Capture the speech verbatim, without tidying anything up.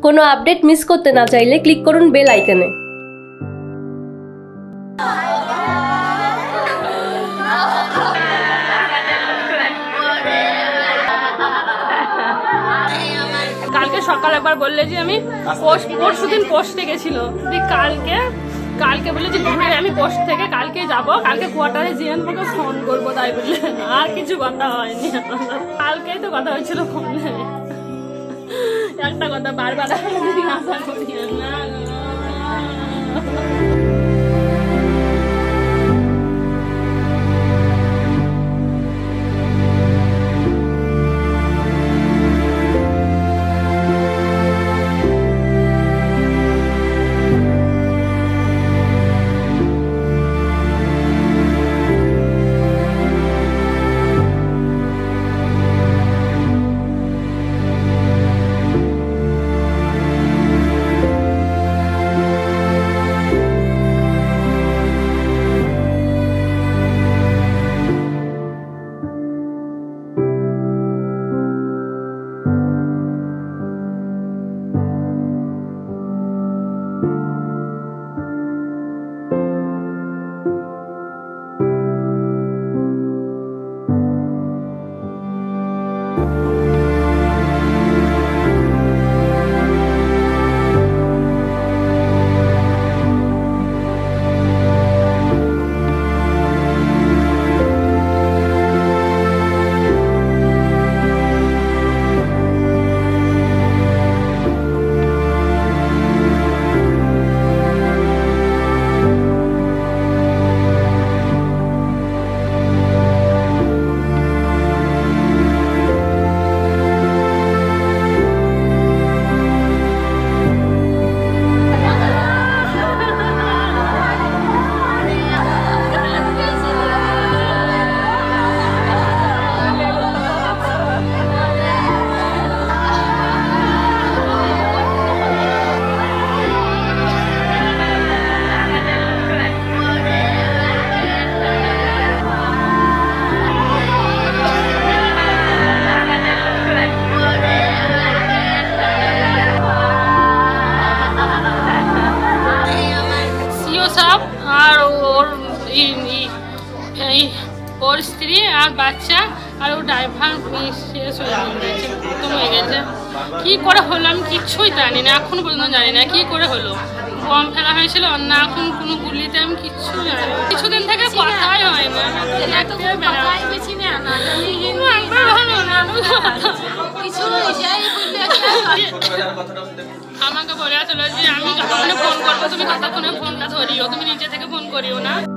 কোনো update miss করতে না চাইলে ক্লিক করুন বেল আইকনে। কালকে সকাল একবার বললে যে আমি পরশু দিন পোস্টে গেছিল, কালকে কালকে বলে যে ঘুরে আমি পোস্ট থেকে কালকে যাব, কালকে কোয়ার্টারে জিয়ান আমাকে ফোন করবো, তাই বললে আর কিছু কথা হয়নি। কালকেই তো কথা হয়েছিল ফোনে, একটা কথা বারবার আশা করি না। ওর স্ত্রী আর বাচ্চা আর ও ড্রাইভার শেষ হয়ে গেছে, খতম হয়ে গেছে। কী করে হলো আমি কিচ্ছুই জানি না, এখনো পর্যন্ত জানি না কী করে হলো। বম ফেলা হয়েছিল না, এখন কোনো গুলিতে আমি কিচ্ছু জানি না। কিছুদিন থেকে কথাই হয় না, আমাকে বলে আসলো যে আমি কতক্ষণে ফোন করবো, তুমি কতক্ষণে ফোনটা ধরিও, তুমি নিচে থেকে ফোন করিও না।